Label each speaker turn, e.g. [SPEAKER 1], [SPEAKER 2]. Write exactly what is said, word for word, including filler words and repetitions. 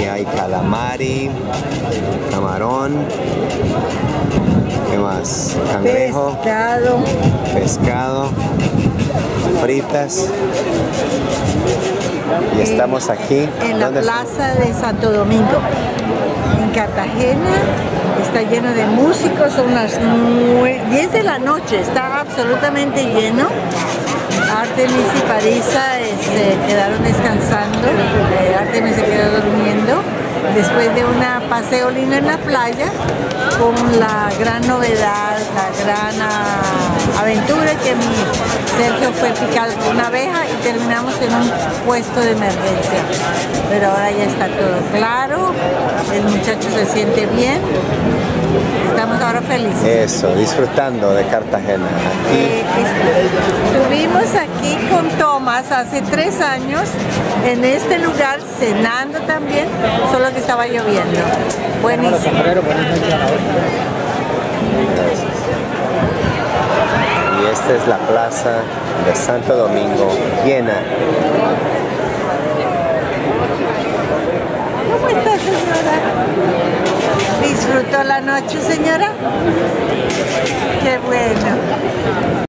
[SPEAKER 1] hay calamari, camarón, ¿qué más? Cangrejo,
[SPEAKER 2] pescado,
[SPEAKER 1] pescado, fritas. Y estamos aquí
[SPEAKER 2] en la plaza de Santo Domingo, en Cartagena. Está lleno de músicos, son las diez de la noche, está absolutamente lleno. Artemis y Parisa se quedaron descansando, Artemis se quedó durmiendo después de un paseo lindo en la playa, con la gran novedad, la gran uh, aventura que mi Sergio fue picado por una abeja y terminamos en un puesto de emergencia. Pero ahora ya está todo claro, el muchacho se siente bien, estamos ahora felices.
[SPEAKER 1] Eso, disfrutando de Cartagena. Aquí.
[SPEAKER 2] Eh, estuvimos aquí con Tomás hace tres años, en este lugar, cenando también, solo que estaba lloviendo. Buenísimo.
[SPEAKER 1] Y esta es la plaza de Santo Domingo, llena.
[SPEAKER 2] ¿Cómo está, señora? ¿Disfrutó la noche, señora? Qué bueno.